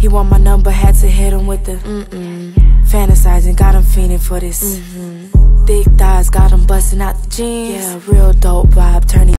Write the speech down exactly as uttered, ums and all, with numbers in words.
He want my number, had to hit him with the mm-mm. Fantasizing, got him fiending for this mm-hmm. Thick thighs, got him busting out the jeans. Yeah, real dope vibe, turning